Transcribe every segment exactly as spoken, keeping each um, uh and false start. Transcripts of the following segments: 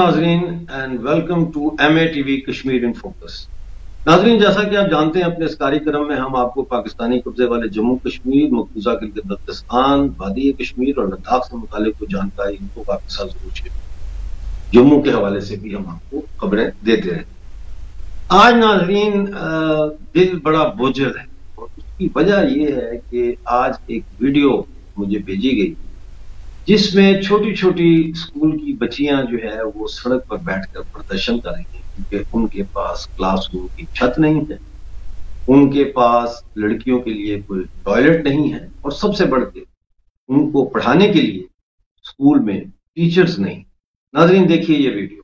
नाजरीन and welcome to M A TV Kashmir in focus. नाजरीन, जैसा कि आप जानते हैं, अपने इस कार्यक्रम में हम आपको पाकिस्तानी कब्जे वाले जम्मू कश्मीर, मकबूजा गिलगित बल्तिस्तान, वादी कश्मीर और लद्दाख से मुतालिक कोई जानकारी इनको आपके साथ जरूर शेयर। जम्मू के हवाले से भी हम आपको खबरें देते हैं। आज नाजरीन दिल बड़ा बोझल है और उसकी वजह यह है कि आज एक वीडियो मुझे भेजी गई जिसमें छोटी छोटी स्कूल की बच्चियां जो है वो सड़क पर बैठकर प्रदर्शन कर रही हैं, क्योंकि उनके पास क्लासरूम की छत नहीं है, उनके पास लड़कियों के लिए कोई टॉयलेट नहीं है और सबसे बढ़ के उनको पढ़ाने के लिए स्कूल में टीचर्स नहीं। नाजरीन, देखिए ये वीडियो।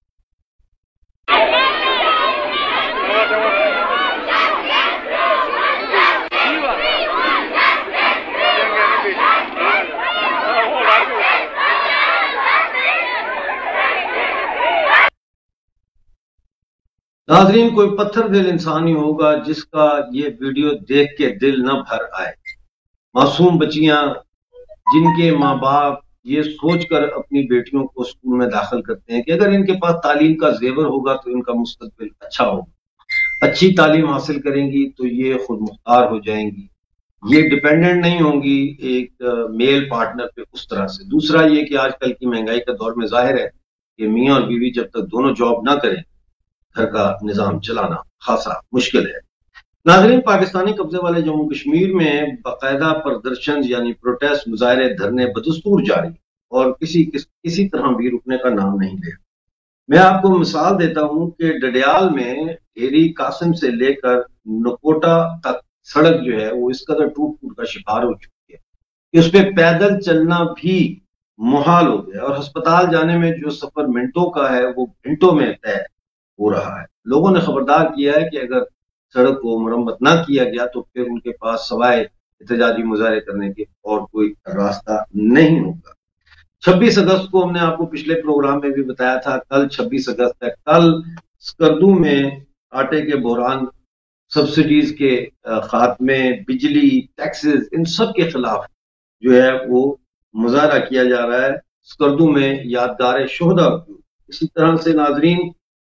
नाजरीन, कोई पत्थर दिल इंसान ही होगा जिसका ये वीडियो देख के दिल न भर आए। मासूम बच्चियां जिनके माँ बाप ये सोचकर अपनी बेटियों को स्कूल में दाखिल करते हैं कि अगर इनके पास तालीम का जेवर होगा तो इनका मुस्तकबिल अच्छा होगा, अच्छी तालीम हासिल करेंगी तो ये खुद मुख्तार हो जाएंगी, ये डिपेंडेंट नहीं होंगी एक मेल पार्टनर पे उस तरह से। दूसरा ये कि आजकल की महंगाई का दौर में जाहिर है कि मियाँ और बीवी जब तक दोनों जॉब ना करें घर का निजाम चलाना खासा मुश्किल है। नाजरीन, पाकिस्तानी कब्जे वाले जम्मू कश्मीर में बाकायदा प्रदर्शन यानी प्रोटेस्ट, मुजाहरे, धरने बदस्तूर जारी और किसी किस, किसी तरह भी रुकने का नाम नहीं ले। मैं आपको मिसाल देता हूं कि डडियाल में ढेरी कासिम से लेकर नकोटा तक सड़क जो है वो इस कदर टूट फूट का शिकार हो चुकी है कि उस पर पैदल चलना भी मुहाल हो गया और अस्पताल जाने में जो सफर मिनटों का है वो घंटों में तय हो रहा है। लोगों ने खबरदार किया है कि अगर सड़क को मरम्मत ना किया गया तो फिर उनके पास सवाए एहतजाजी मुजाहरे करने के और कोई रास्ता नहीं होगा। छब्बीस अगस्त को हमने आपको पिछले प्रोग्राम में भी बताया था, कल छब्बीस अगस्त है, कल स्कर्दू में आटे के बहरान, सब्सिडीज के खात्मे, बिजली, टैक्सेस, इन सब के खिलाफ जो है वो मुजाहरा किया जा रहा है स्कर्दू में यादगार शोहदा। इसी तरह से नाजरीन,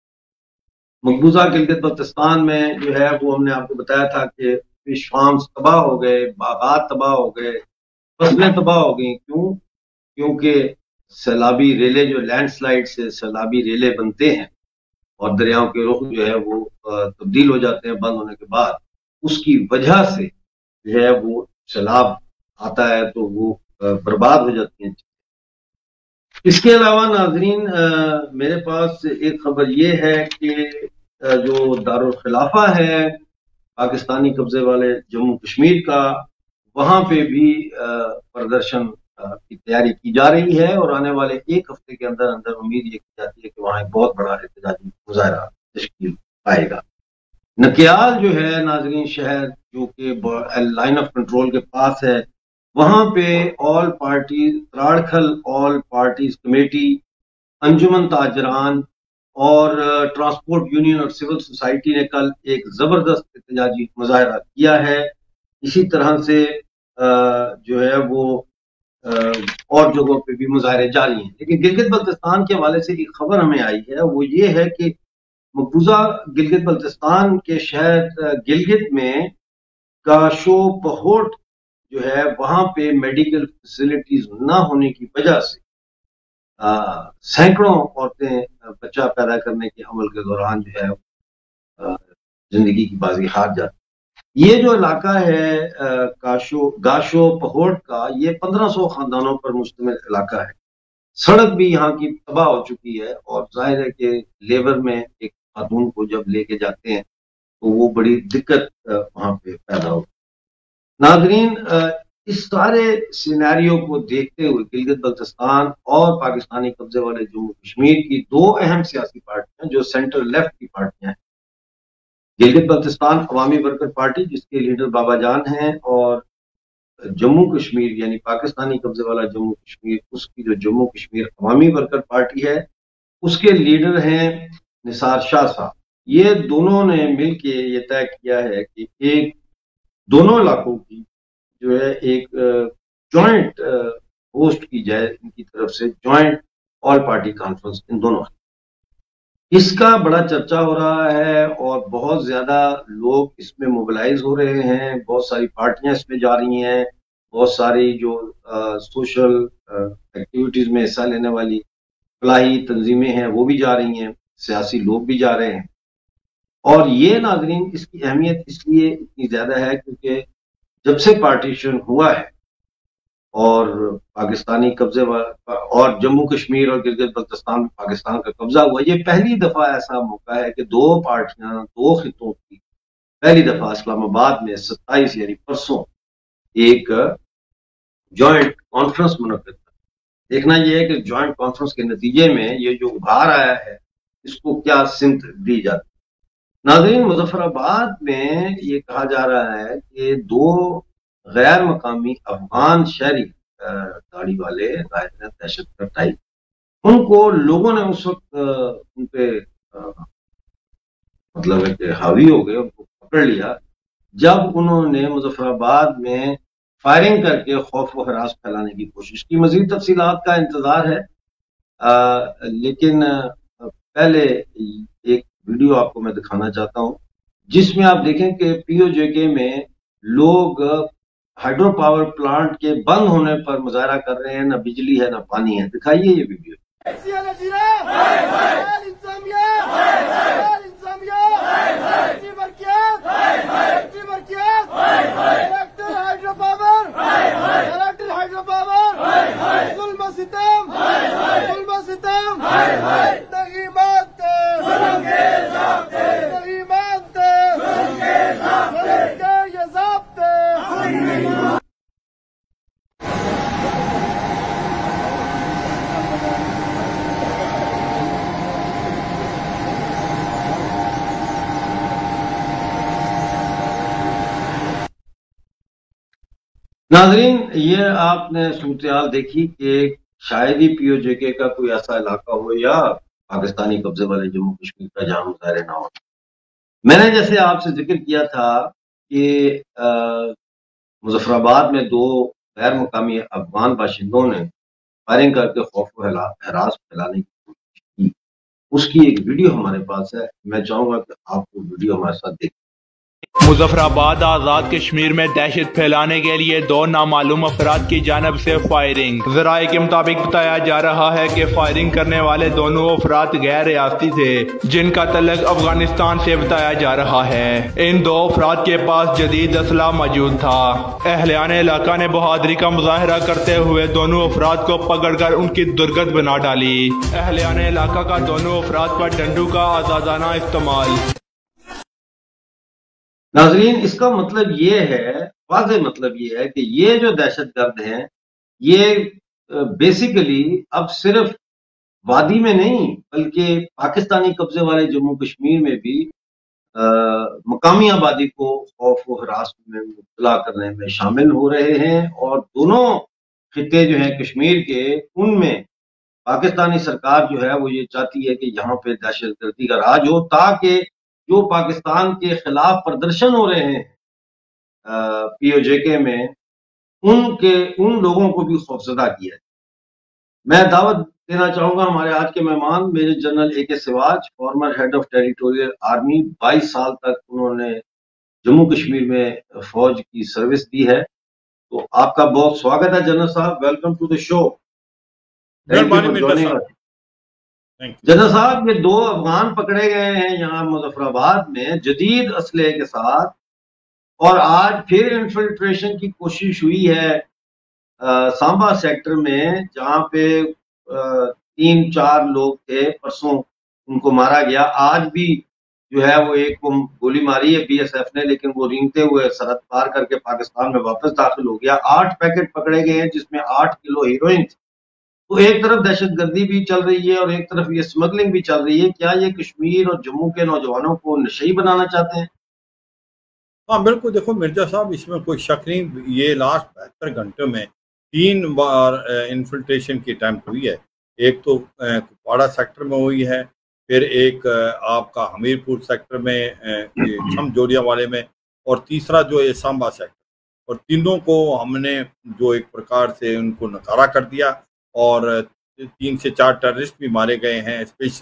मकबूजा गिलगित बल्तिस्तान में जो है वो हमने आपको बताया था कि फिश फार्म्स तबाह हो गए, बागात तबाह हो गए, फसलें तबाह हो गई। क्यों? क्योंकि सैलाबी रेले, जो लैंडस्लाइड से सैलाबी रेले बनते हैं और दरियाओं के रुख जो है वो तब्दील हो जाते हैं बंद होने के बाद, उसकी वजह से जो है वो सैलाब आता है तो वो बर्बाद हो जाती हैं। इसके अलावा नाजरीन, मेरे पास एक खबर ये है कि जो दारुल खिलाफा है पाकिस्तानी कब्जे वाले जम्मू कश्मीर का, वहां पे भी प्रदर्शन की तैयारी की जा रही है और आने वाले एक हफ्ते के अंदर अंदर उम्मीद ये की जाती है कि वहां एक बहुत बड़ा एहतजाजी मुजाहरा तश्कील पाएगा। नकियाल जो है नाजरीन शहर, जो कि लाइन ऑफ कंट्रोल के पास है, वहां पे all party Trarkhal all parties committee, अंजुमन ताजरान और ट्रांसपोर्ट यूनियन और सिविल सोसाइटी ने कल एक जबरदस्त एहतजाजी मुजाहरा किया है। इसी तरह से जो है वो और जगहों पे भी मुजाहरे जारी हैं। लेकिन गिलगित बल्तिस्तान के हवाले से एक खबर हमें आई है, वो ये है कि मकबूजा गिलगित बल्तिस्तान के शहर गिलगित में गाशो पहोट जो है वहां पे मेडिकल फैसिलिटीज ना होने की वजह से सैकड़ों औरतें बच्चा पैदा करने के अमल के दौरान जो है आ, जिंदगी की बाजी हार जाती। ये जो इलाका है गाशो गाशो पहोट का, ये पंद्रह सौ खानदानों पर मुश्तमिल इलाका है। सड़क भी यहाँ की तबाह हो चुकी है और जाहिर है कि लेबर में एक खातून को जब लेके जाते हैं तो वो बड़ी दिक्कत वहां पे पैदा होती है। नाजरीन, इस सारे सिनेरियो को देखते हुए गिलगित बल्तिस्तान और पाकिस्तानी कब्जे वाले जम्मू कश्मीर की दो अहम सियासी पार्टियां जो सेंटर लेफ्ट की पार्टियां हैं, गिलगित बल्तिस्तान अवामी वर्कर पार्टी जिसके लीडर बाबा जान हैं, और जम्मू कश्मीर यानी पाकिस्तानी कब्जे वाला जम्मू कश्मीर, उसकी जो जम्मू कश्मीर अवामी वर्कर पार्टी है उसके लीडर हैं निसार शाह साहब। ये दोनों ने मिलके ये तय किया है कि एक दोनों इलाकों की जो है एक जॉइंट होस्ट की जाए, इनकी तरफ से जॉइंट ऑल पार्टी कॉन्फ्रेंस इन दोनों इसका बड़ा चर्चा हो रहा है और बहुत ज्यादा लोग इसमें मोबिलाइज हो रहे हैं, बहुत सारी पार्टियां इसमें जा रही हैं, बहुत सारी जो सोशल एक्टिविटीज में हिस्सा लेने वाली फलाही तंजीमें हैं वो भी जा रही हैं, सियासी लोग भी जा रहे हैं। और ये नाजरीन इसकी अहमियत इसलिए इतनी ज्यादा है क्योंकि जब से पार्टीशन हुआ है और पाकिस्तानी कब्जे और जम्मू कश्मीर और गिलगित बल्तिस्तान में पाकिस्तान का कब्जा हुआ, ये पहली दफा ऐसा मौका है कि दो पार्टियां दो खितों की पहली दफा इस्लामाबाद में सत्ताईस यानी परसों एक जॉइंट कॉन्फ्रेंस मुनक्किद कर। देखना यह है कि जॉइंट कॉन्फ्रेंस के नतीजे में ये जो उभार आया है इसको क्या सिमत दी जाती। नाज़रीन, मुजफ्फराबाद में ये कहा जा रहा है कि दो गैर मकामी अफगान शहरी गाड़ी वाले दहशत गर्द टाइप, उनको लोगों ने उस वक्त उन पे मतलब है कि हावी हो गए, उनको पकड़ लिया जब उन्होंने मुजफ्फराबाद में फायरिंग करके खौफ व हरास फैलाने की कोशिश की। मजीद तफसीलात का इंतजार है, आ, लेकिन पहले एक वीडियो आपको मैं दिखाना चाहता हूं जिसमें आप देखें कि पीओजेके में लोग हाइड्रो पावर प्लांट के बंद होने पर मुजाहरा कर रहे हैं, ना बिजली है ना पानी है। दिखाइए ये वीडियो। नाजरीन, ये आपने सूरत देखी कि शायद ही पीओजेके का कोई ऐसा इलाका हो या पाकिस्तानी कब्जे वाले जम्मू कश्मीर का जहां मुजाहरे ना हो। मैंने जैसे आपसे जिक्र किया था कि मुजफ्फराबाद में दो गैर मुकामी अफगान बाशिंदों ने फायरिंग करके खौफ व हरास फैलाने की कोशिश की, उसकी एक वीडियो हमारे पास है। मैं चाहूंगा कि आप वो वीडियो हमारे साथ देखें। मुजफ्फराबाद आज़ाद कश्मीर में दहशत फैलाने के लिए दो नामालूम अफराद की जानब से फायरिंग। ज़राए के मुताबिक बताया जा रहा है कि फायरिंग करने वाले दोनों अफराद गैर रियासती थे जिनका तल्लुक अफगानिस्तान से बताया जा रहा है। इन दो अफराद के पास जदीद असला मौजूद था। अहलियान इलाका ने बहादुरी का मुजाहरा करते हुए दोनों अफराद को पकड़ कर उनकी दुर्गत बना डाली। अहलियान इलाका का दोनों अफराद पर डंडू का आजादाना इस्तेमाल। नाजरीन, इसका मतलब ये है, वाज़े मतलब ये है कि ये जो दहशत गर्द हैं ये बेसिकली अब सिर्फ वादी में नहीं बल्कि पाकिस्तानी कब्जे वाले जम्मू कश्मीर में भी आ, मकामी आबादी को खौफ व हरास में मुब्तला करने में शामिल हो रहे हैं। और दोनों खिते जो हैं कश्मीर के, उनमें पाकिस्तानी सरकार जो है वो ये चाहती है कि यहाँ पे दहशत गर्दी का राज हो ताकि जो पाकिस्तान के खिलाफ प्रदर्शन हो रहे हैं पीओजेके में, उनके उन लोगों को भी खौफजदा किया है। मैं दावत देना चाहूंगा हमारे आज के मेहमान मेजर जनरल ए के सिवाज, former head of territorial army. बाईस साल तक उन्होंने जम्मू कश्मीर में फौज की सर्विस दी है। तो आपका बहुत स्वागत है जनरल साहब, welcome to the show. Thank you for joining us. General साहब, ये दो अफगान पकड़े गए हैं यहाँ मुजफ्फराबाद में जदीद असले के साथ, और आज फिर इन्फिल्ट्रेशन की कोशिश हुई है आ, सांबा सेक्टर में जहाँ पे आ, तीन चार लोग थे, परसों उनको मारा गया। आज भी जो है वो एक को गोली मारी है बीएसएफ ने, लेकिन वो रेंगते हुए सरहद पार करके पाकिस्तान में वापस दाखिल हो गया। आठ पैकेट पकड़े गए हैं जिसमें आठ किलो हीरोइन। तो एक तरफ दहशतगर्दी भी चल रही है और एक तरफ ये स्मगलिंग भी चल रही है। क्या ये कश्मीर और जम्मू के नौजवानों को नशई बनाना चाहते हैं? हाँ बिल्कुल, देखो मिर्जा साहब, इसमें कोई शक नहीं। ये लास्ट बहत्तर घंटों में तीन बार इन्फिल्ट्रेशन की अटैम्प्ट हुई है। एक तो कुपवाड़ा सेक्टर में हुई है, फिर एक आपका हमीरपुर सेक्टर में छम जोड़िया वाले में, और तीसरा जो है सांबा सेक्टर। और तीनों को हमने जो एक प्रकार से उनको नकारा कर दिया, और तीन से चार टेररिस्ट भी मारे गए हैं, स्पेशली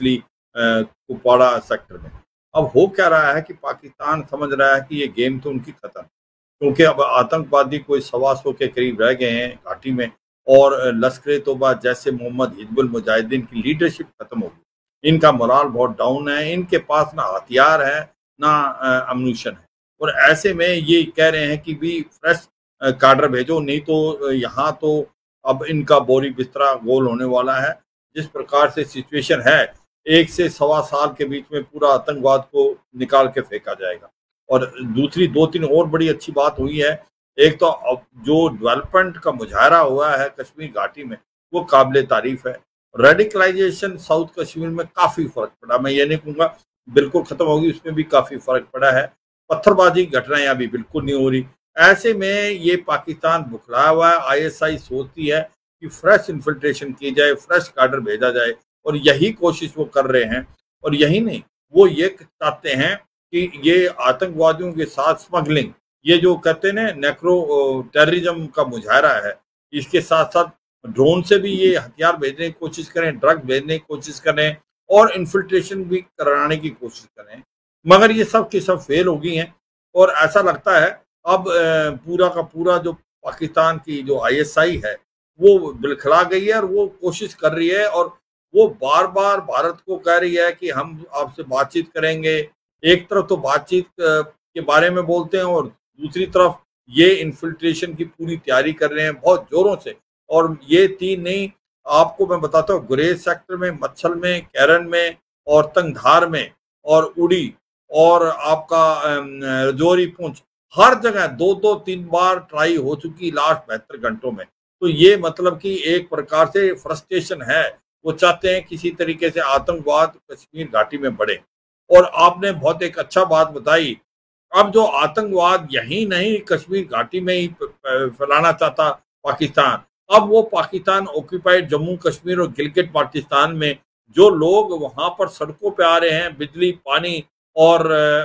कुपवाड़ा सेक्टर में। अब हो क्या रहा है कि पाकिस्तान समझ रहा है कि ये गेम तो उनकी खत्म, क्योंकि अब आतंकवादी कोई सवा सौ के करीब रह गए हैं घाटी में, और लश्कर तोबा जैसे मोहम्मद हिजबुल मुजाहिदीन की लीडरशिप खत्म हो गई। इनका मोराल बहुत डाउन है, इनके पास ना हथियार है ना अम्यूनिशन है, और ऐसे में ये कह रहे हैं कि भी फ्रेश काडर भेजो, नहीं तो यहाँ तो अब इनका बोरी बिस्तरा गोल होने वाला है। जिस प्रकार से सिचुएशन है, एक से सवा साल के बीच में पूरा आतंकवाद को निकाल के फेंका जाएगा। और दूसरी दो तीन और बड़ी अच्छी बात हुई है। एक तो अब जो डेवलपमेंट का मुजाहरा हुआ है कश्मीर घाटी में, वो काबिल तारीफ है। रेडिकलाइजेशन साउथ कश्मीर में काफी फर्क पड़ा, मैं ये नहीं कहूँगा बिल्कुल खत्म होगी, उसमें भी काफी फर्क पड़ा है। पत्थरबाजी घटनाएं अभी बिल्कुल नहीं हो रही। ऐसे में ये पाकिस्तान बुखलाया हुआ है। आईएसआई सोचती है कि फ्रेश इन्फिल्ट्रेशन की जाए, फ्रेश काडर भेजा जाए, और यही कोशिश वो कर रहे हैं। और यही नहीं, वो ये चाहते हैं कि ये आतंकवादियों के साथ स्मगलिंग, ये जो कहते हैं ना नेक्रो टेररिज्म का मुजाहरा है, इसके साथ साथ ड्रोन से भी ये हथियार भेजने की कोशिश करें, ड्रग भेजने की कोशिश करें, और इन्फिल्ट्रेशन भी कराने की कोशिश करें। मगर ये सब की सब फेल हो गई हैं, और ऐसा लगता है अब पूरा का पूरा जो पाकिस्तान की जो आईएसआई है वो बिलखला गई है, और वो कोशिश कर रही है, और वो बार बार भारत को कह रही है कि हम आपसे बातचीत करेंगे। एक तरफ तो बातचीत के बारे में बोलते हैं, और दूसरी तरफ ये इन्फिल्ट्रेशन की पूरी तैयारी कर रहे हैं बहुत जोरों से। और ये तीन नहीं, आपको मैं बताता हूँ, गुरेज सेक्टर में, मच्छल में, कैरन में, और तंगधार में, और उड़ी, और आपका रजौरी, पुंछ, हर जगह दो दो तीन बार ट्राई हो चुकी लास्ट बहत्तर घंटों में। तो ये मतलब कि एक प्रकार से फ्रस्ट्रेशन है, वो चाहते हैं किसी तरीके से आतंकवाद कश्मीर घाटी में बढ़े। और आपने बहुत एक अच्छा बात बताई, अब जो आतंकवाद यही नहीं कश्मीर घाटी में ही फैलाना चाहता पाकिस्तान, अब वो पाकिस्तान ऑक्यूपाइड जम्मू कश्मीर और गिलगित बाल्टिस्तान में जो लोग वहां पर सड़कों पे आ रहे हैं बिजली पानी और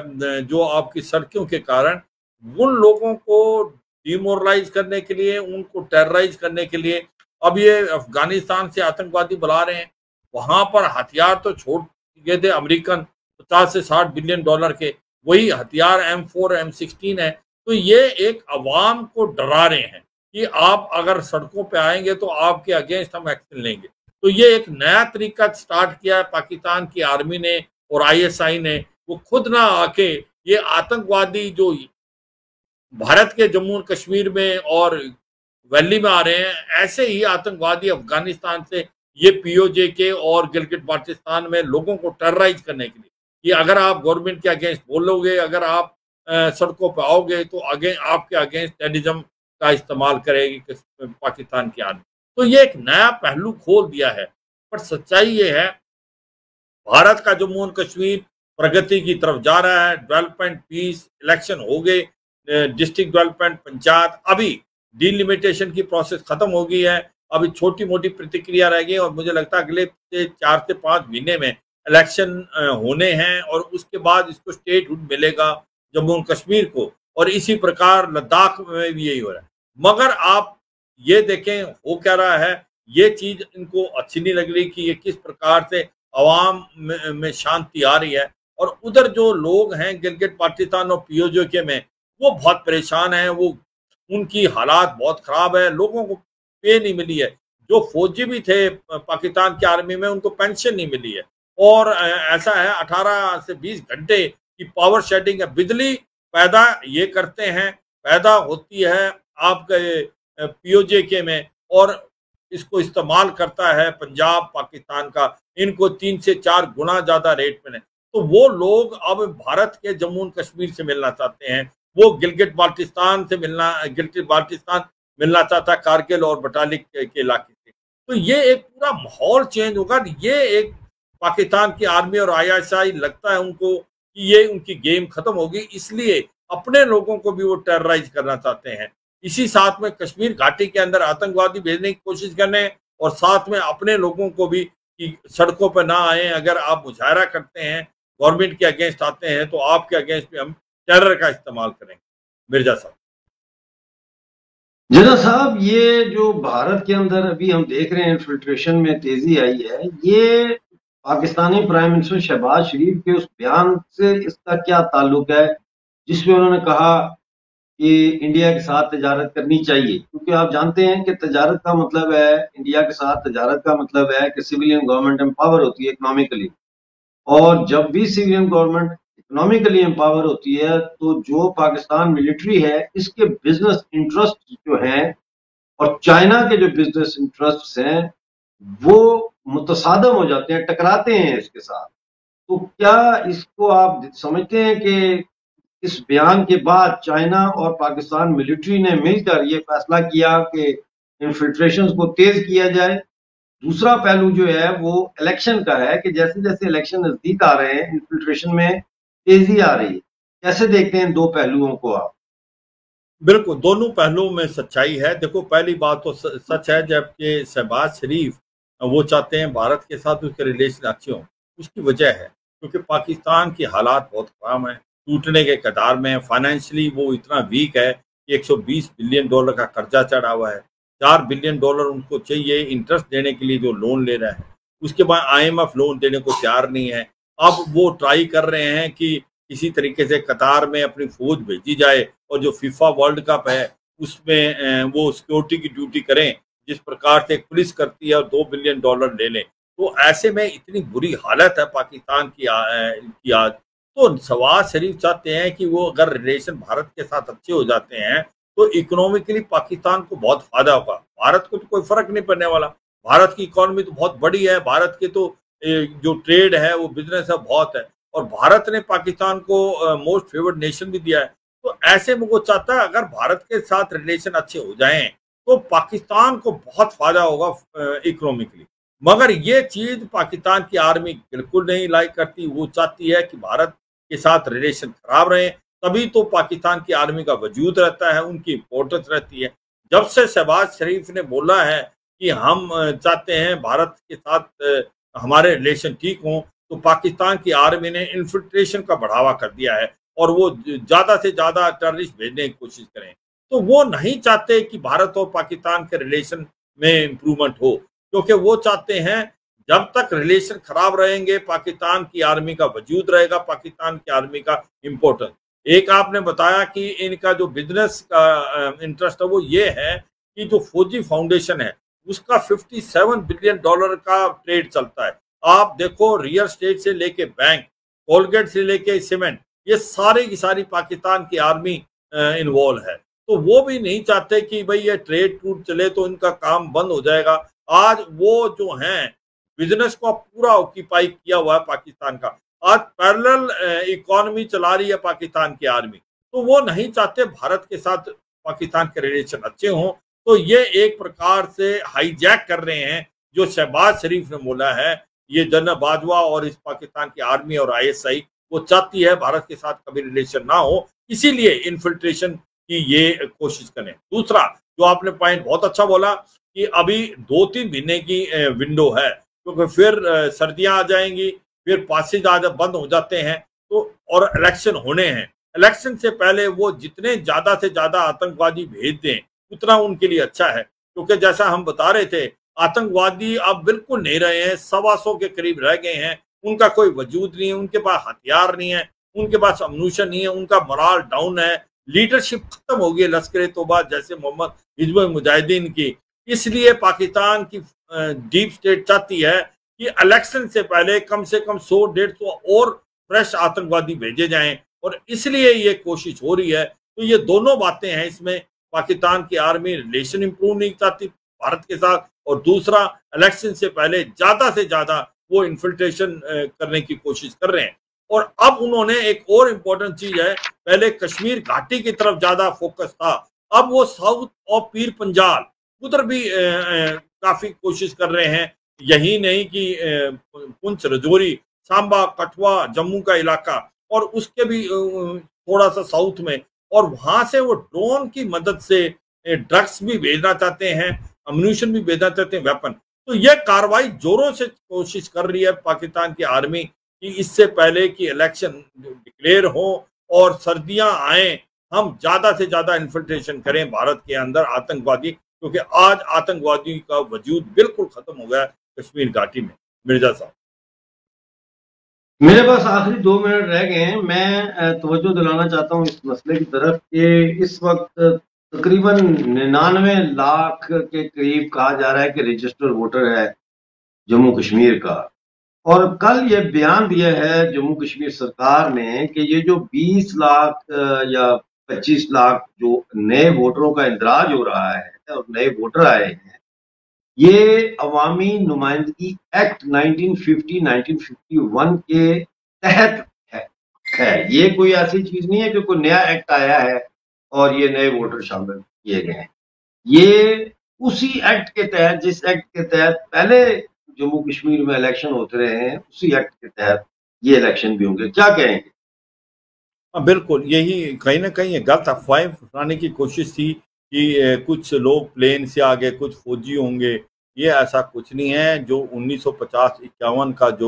जो आपकी सड़कों के कारण, उन लोगों को डिमोरलाइज करने के लिए, उनको टेरराइज करने के लिए अब ये अफगानिस्तान से आतंकवादी बुला रहे हैं। वहां पर हथियार तो छोड़ गए थे अमेरिकन पचास से साठ बिलियन डॉलर के, वही हथियार एम फोर एम सिक्सटीन है। तो ये एक अवाम को डरा रहे हैं कि आप अगर सड़कों पे आएंगे तो आपके अगेंस्ट हम एक्शन लेंगे। तो ये एक नया तरीका स्टार्ट किया है पाकिस्तान की आर्मी ने और आईएसआई ने। वो खुद ना आके ये आतंकवादी जो भारत के जम्मू कश्मीर में और वैली में आ रहे हैं, ऐसे ही आतंकवादी अफगानिस्तान से ये पीओजे के और गिलगित बाल्टिस्तान में लोगों को टेरराइज करने के लिए कि अगर आप गवर्नमेंट के अगेंस्ट बोलोगे, अगर आप सड़कों पर आओगे तो आगे आपके अगेंस्ट टेररिज्म का इस्तेमाल करेगी पाकिस्तान की आर्मी। तो ये एक नया पहलू खोल दिया है। पर सच्चाई ये है, भारत का जम्मू और कश्मीर प्रगति की तरफ जा रहा है। डेवलपमेंट, पीस, इलेक्शन हो गए, डिस्ट्रिक्ट डेवलपमेंट, पंचायत, अभी डिलिमिटेशन की प्रोसेस खत्म हो गई है। अभी छोटी मोटी प्रतिक्रिया रह गई और मुझे लगता है अगले से चार से पांच महीने में इलेक्शन होने हैं और उसके बाद इसको स्टेटहुड मिलेगा जम्मू और कश्मीर को। और इसी प्रकार लद्दाख में भी यही हो रहा है। मगर आप ये देखें हो क्या रहा है, ये चीज इनको अच्छी नहीं लग रही कि ये किस प्रकार से अवाम में, में शांति आ रही है। और उधर जो लोग हैं गिलगित बाल्टिस्तान और पीओजे के में, वो बहुत परेशान हैं, वो उनकी हालात बहुत खराब है, लोगों को पे नहीं मिली है। जो फौजी भी थे पाकिस्तान की आर्मी में उनको पेंशन नहीं मिली है। और ऐसा है अठारह से बीस घंटे की पावर शेडिंग है। बिजली पैदा ये करते हैं, पैदा होती है आपके पीओजे के में और इसको इस्तेमाल करता है पंजाब पाकिस्तान का। इनको तीन से चार गुना ज्यादा रेट में। तो वो लोग अब भारत के जम्मू और कश्मीर से मिलना चाहते हैं, वो गिलगित बाल्टिस्तान से मिलना गिलगित बाल्टिस्तान मिलना चाहता कारगिल और बटालिक के, के इलाके से। तो ये एक पूरा माहौल चेंज होगा। ये एक पाकिस्तान की आर्मी और आईएसआई लगता है उनको कि ये उनकी गेम खत्म होगी, इसलिए अपने लोगों को भी वो टेरराइज करना चाहते हैं। इसी साथ में कश्मीर घाटी के अंदर आतंकवादी भेजने की कोशिश करने और साथ में अपने लोगों को भी कि सड़कों पर ना आए। अगर आप मुजाहरा करते हैं, गवर्नमेंट के अगेंस्ट आते हैं, तो आपके अगेंस्ट भी हम टेरर का इस्तेमाल करेंगे। मिर्जा साहब जना साहब, ये जो भारत के अंदर अभी हम देख रहे हैं इन्फिल्ट्रेशन में तेजी आई है, ये पाकिस्तानी प्राइम मिनिस्टर शहबाज शरीफ के उस बयान से इसका क्या ताल्लुक है जिसमें उन्होंने कहा कि इंडिया के साथ तजारत करनी चाहिए? क्योंकि आप जानते हैं कि तजारत का मतलब है, इंडिया के साथ तजारत का मतलब है कि सिविलियन गवर्नमेंट एम्पावर होती है इकोनॉमिकली, और जब भी सिविलियन गवर्नमेंट इकोनॉमिकली एम्पावर होती है तो जो पाकिस्तान मिलिट्री है इसके बिजनेस इंटरेस्ट जो हैं और चाइना के जो बिजनेस इंटरेस्ट हैं वो मुतसादम हो जाते हैं, टकराते हैं इसके साथ। तो क्या इसको आप समझते हैं कि इस बयान के बाद चाइना और पाकिस्तान मिलिट्री ने मिलकर ये फैसला किया कि इन्फिल्ट्रेशन को तेज किया जाए? दूसरा पहलू जो है वो इलेक्शन का है कि जैसे जैसे इलेक्शन नजदीक आ रहे हैं इन्फिल्ट्रेशन में तेजी आ रही है। कैसे देखते हैं दो पहलुओं को आप? बिल्कुल, दोनों पहलुओं में सच्चाई है। देखो, पहली बात तो सच है, जबकि शहबाज शरीफ वो चाहते हैं भारत के साथ उसके रिलेशन अच्छे हों। उसकी वजह है क्योंकि पाकिस्तान की हालात बहुत खराब हैं, टूटने के कगार में है। फाइनेंशियली वो इतना वीक है कि एक सौ बीस बिलियन डॉलर का कर्जा चढ़ा हुआ है। चार बिलियन डॉलर उनको चाहिए इंटरेस्ट देने के लिए जो लोन ले रहा है। उसके बाद आईएमएफ लोन देने को तैयार नहीं है। अब वो ट्राई कर रहे हैं कि किसी तरीके से कतार में अपनी फौज भेजी जाए और जो फीफा वर्ल्ड कप है उसमें वो सिक्योरिटी की ड्यूटी करें, जिस प्रकार से एक पुलिस करती है, और दो बिलियन डॉलर ले लें। तो ऐसे में इतनी बुरी हालत है पाकिस्तान की, आ, की आज। तो शहबाज शरीफ चाहते हैं कि वो अगर रिलेशन भारत के साथ अच्छे हो जाते हैं तो इकोनॉमिकली पाकिस्तान को बहुत फायदा होगा। भारत को तो कोई फर्क नहीं पड़ने वाला। भारत की इकोनॉमी तो बहुत बड़ी है, भारत के तो जो ट्रेड है वो बिजनेस है बहुत है, और भारत ने पाकिस्तान को मोस्ट फेवर्ड नेशन भी दिया है। तो ऐसे में वो चाहता है अगर भारत के साथ रिलेशन अच्छे हो जाएं तो पाकिस्तान को बहुत फायदा होगा इकोनॉमिकली। मगर ये चीज पाकिस्तान की आर्मी बिल्कुल नहीं लाइक करती। वो चाहती है कि भारत के साथ रिलेशन खराब रहे, तभी तो पाकिस्तान की आर्मी का वजूद रहता है, उनकी इम्पोर्टेंस रहती है। जब से शहबाज शरीफ ने बोला है कि हम चाहते हैं भारत के साथ हमारे रिलेशन ठीक हों, तो पाकिस्तान की आर्मी ने इन्फिल्ट्रेशन का बढ़ावा कर दिया है और वो ज्यादा से ज्यादा टेररिस्ट भेजने की कोशिश करें। तो वो नहीं चाहते कि भारत और पाकिस्तान के रिलेशन में इम्प्रूवमेंट हो, क्योंकि वो चाहते हैं जब तक रिलेशन खराब रहेंगे पाकिस्तान की आर्मी का वजूद रहेगा, पाकिस्तान की आर्मी का इम्पोर्टेंस। एक आपने बताया कि इनका जो बिजनेस का इंटरेस्ट है वो ये है कि जो फौजी फाउंडेशन है उसका सत्तावन बिलियन डॉलर का ट्रेड चलता है। आप देखो, रियल स्टेट से लेके बैंक, कोलगेट से लेके सीमेंट, ये सारी की सारी पाकिस्तान की आर्मी इन्वॉल्व है। तो वो भी नहीं चाहते कि भाई ये ट्रेड टूट चले तो इनका काम बंद हो जाएगा। आज वो जो हैं बिजनेस को पूरा ऑक्यूपाई किया हुआ है पाकिस्तान का। आज पैरेलल इकोनॉमी चला रही है पाकिस्तान की आर्मी। तो वो नहीं चाहते भारत के साथ पाकिस्तान के रिलेशन अच्छे हों। तो ये एक प्रकार से हाईजैक कर रहे हैं जो शहबाज शरीफ ने बोला है। ये जनरल बाजवा और इस पाकिस्तान की आर्मी और आईएसआई वो चाहती है भारत के साथ कभी रिलेशन ना हो, इसीलिए इन्फिल्ट्रेशन की ये कोशिश करें। दूसरा जो आपने पॉइंट बहुत अच्छा बोला कि अभी दो तीन महीने की विंडो है, क्योंकि फिर सर्दियां आ जाएंगी, फिर पासिस आज बंद हो जाते हैं, तो और इलेक्शन होने हैं। इलेक्शन से पहले वो जितने ज्यादा से ज्यादा आतंकवादी भेज दें उतना उनके लिए अच्छा है, क्योंकि जैसा हम बता रहे थे आतंकवादी अब बिल्कुल नहीं रहे हैं, सवा सौ के करीब रह गए हैं। उनका कोई वजूद नहीं है, उनके पास हथियार नहीं है, उनके पास अम्यूनिशन नहीं है, उनका मोराल डाउन है, लीडरशिप खत्म हो गई लश्कर तौबा जैसे मोहम्मद हिजबुल मुजाहिदीन की। इसलिए पाकिस्तान की डीप स्टेट चाहती है कि इलेक्शन से पहले कम से कम सौ डेढ़ सौ और फ्रेश आतंकवादी भेजे जाएं, और इसलिए ये कोशिश हो रही है। तो ये दोनों बातें हैं इसमें। पाकिस्तान की आर्मी रिलेशन इंप्रूव नहीं चाहती भारत के साथ, और दूसरा इलेक्शन से पहले ज्यादा से ज्यादा वो इन्फिल्ट्रेशन करने की कोशिश कर रहे हैं। और अब उन्होंने एक और इम्पोर्टेंट चीज है, पहले कश्मीर घाटी की तरफ ज्यादा फोकस था, अब वो साउथ और पीर पंजाल उधर भी ए, ए, काफी कोशिश कर रहे हैं। यही नहीं कि पुंछ, रजौरी, सांबा, कठुआ, जम्मू का इलाका और उसके भी थोड़ा सा साउथ में, और वहां से वो ड्रोन की मदद से ड्रग्स भी भेजना चाहते हैं, अम्यूनिशन भी भेजना चाहते हैं, वेपन। तो यह कार्रवाई जोरों से कोशिश कर रही है पाकिस्तान की आर्मी कि इससे पहले कि इलेक्शन डिक्लेयर हो और सर्दियां आए, हम ज्यादा से ज्यादा इन्फिल्ट्रेशन करें भारत के अंदर आतंकवादी, क्योंकि आज आतंकवादी का वजूद बिल्कुल खत्म हो गया कश्मीर घाटी में। मिर्जा साहब। मेरे पास आखिरी दो मिनट रह गए हैं। मैं तवज्जो दिलाना चाहता हूँ इस मसले की तरफ कि इस वक्त तकरीबन निन्यानवे लाख के करीब कहा जा रहा है कि रजिस्टर्ड वोटर है जम्मू कश्मीर का। और कल ये बयान दिया है जम्मू कश्मीर सरकार ने कि ये जो बीस लाख या पच्चीस लाख जो नए वोटरों का इंदराज हो रहा है और नए वोटर आए हैं, ये अवामी नुमाइंदगी act nineteen fifty nineteen fifty one के तहत है, है। ये कोई ऐसी चीज नहीं है कि कोई नया एक्ट आया है और ये नए वोटर शामिल किए गए हैं। ये उसी एक्ट के तहत, जिस एक्ट के तहत पहले जम्मू कश्मीर में इलेक्शन होते रहे हैं, उसी एक्ट के तहत ये इलेक्शन भी होंगे। क्या कहेंगे? हाँ बिल्कुल, यही कहीं ना कहीं गलत अफवाहें फैलाने की कोशिश थी कि कुछ लोग प्लेन से आ गए, कुछ फौजी होंगे। ये ऐसा कुछ नहीं है। जो उन्नीस सौ पचास इक्यावन का जो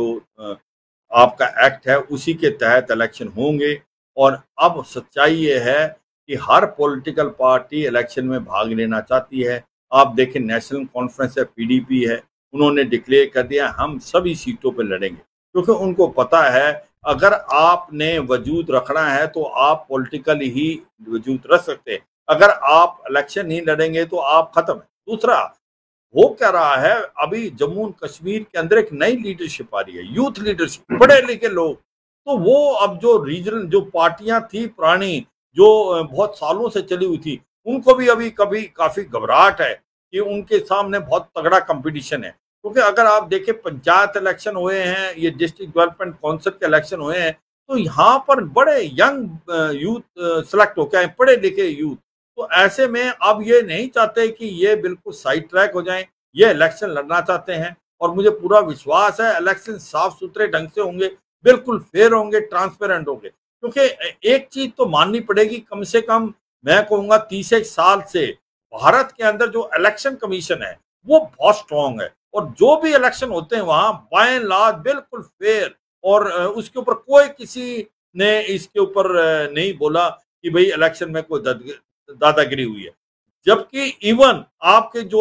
आपका एक्ट है उसी के तहत इलेक्शन होंगे। और अब सच्चाई ये है कि हर पॉलिटिकल पार्टी इलेक्शन में भाग लेना चाहती है। आप देखें, नेशनल कॉन्फ्रेंस है, पीडीपी है, उन्होंने डिक्लेयर कर दिया हम सभी सीटों पर लड़ेंगे, क्योंकि उनको पता है अगर आपने वजूद रखना है तो आप पॉलिटिकल ही वजूद रख सकते हैं। अगर आप इलेक्शन नहीं लड़ेंगे तो आप खत्म है। दूसरा, वो क्या रहा है, अभी जम्मू एंड कश्मीर के अंदर एक नई लीडरशिप आ रही है, यूथ लीडरशिप, पढ़े लिखे लोग। तो वो अब जो रीजनल जो पार्टियां थी पुरानी, जो बहुत सालों से चली हुई थी, उनको भी अभी कभी काफी घबराहट है कि उनके सामने बहुत तगड़ा कंपटीशन है। क्योंकि अगर आप देखें, पंचायत इलेक्शन हुए हैं, ये डिस्ट्रिक्ट डेवलपमेंट काउंसिल के इलेक्शन हुए हैं, तो यहाँ पर बड़े यंग यूथ सेलेक्ट होकर आए, पढ़े लिखे यूथ। तो ऐसे में अब ये नहीं चाहते कि ये बिल्कुल साइड ट्रैक हो जाएं, ये इलेक्शन लड़ना चाहते हैं। और मुझे पूरा विश्वास है इलेक्शन साफ सुथरे ढंग से होंगे, बिल्कुल फेयर होंगे, ट्रांसपेरेंट होंगे। क्योंकि एक चीज तो माननी पड़ेगी, कम से कम मैं कहूँगा तीस एक साल से भारत के अंदर जो इलेक्शन कमीशन है वो बहुत स्ट्रांग है। और जो भी इलेक्शन होते हैं वहां बाय एंड लार्ज बिल्कुल फेयर, और उसके ऊपर कोई किसी ने इसके ऊपर नहीं बोला कि भाई इलेक्शन में कोई दादागिरी हुई है। जबकि इवन आपके जो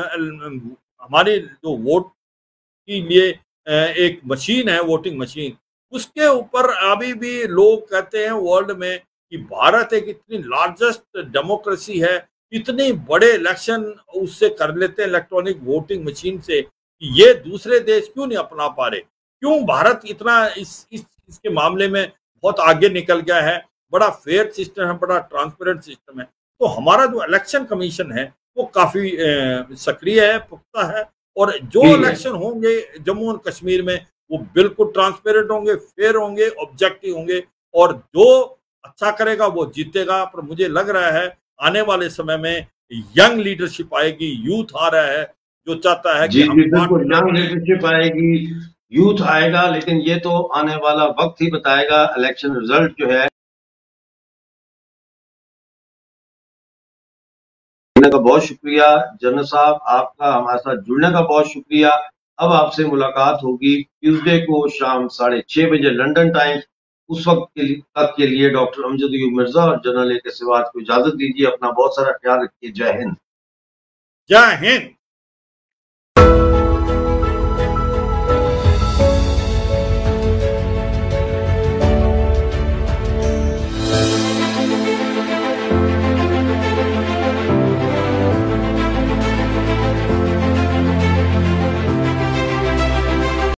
हमारी जो वोट के लिए एक मशीन है, वोटिंग मशीन, उसके ऊपर अभी भी लोग कहते हैं वर्ल्ड में कि भारत एक इतनी लार्जेस्ट डेमोक्रेसी है, इतने बड़े इलेक्शन उससे कर लेते हैं इलेक्ट्रॉनिक वोटिंग मशीन से, कि ये दूसरे देश क्यों नहीं अपना पा रहे, क्यों भारत इतना इस, इस इसके मामले में बहुत आगे निकल गया है। बड़ा फेयर सिस्टम है, बड़ा ट्रांसपेरेंट सिस्टम है। तो हमारा जो इलेक्शन कमीशन है वो काफी सक्रिय है, पुख्ता है। और जो इलेक्शन होंगे जम्मू एंड कश्मीर में वो बिल्कुल ट्रांसपेरेंट होंगे, फेयर होंगे, ऑब्जेक्टिव होंगे, और जो अच्छा करेगा वो जीतेगा। पर मुझे लग रहा है आने वाले समय में यंग लीडरशिप आएगी, यूथ आ रहा है जो चाहता है जी, कि हम बिल्कुल यंग लीडरशिप आएगी, यूथ आएगा। लेकिन ये तो आने वाला वक्त ही बताएगा। इलेक्शन रिजल्ट जो है का बहुत शुक्रिया जनरल साहब, आपका हमारे साथ जुड़ने का बहुत शुक्रिया। अब आपसे मुलाकात होगी ट्यूसडे को शाम साढ़े छह बजे लंदन टाइम। उस वक्त के लिए तक के लिए डॉक्टर अमजद अयूब मिर्जा और जनरल ए के सिवात को इजाजत दीजिए। अपना बहुत सारा ख्याल रखिए। जय हिंद। जय हिंद।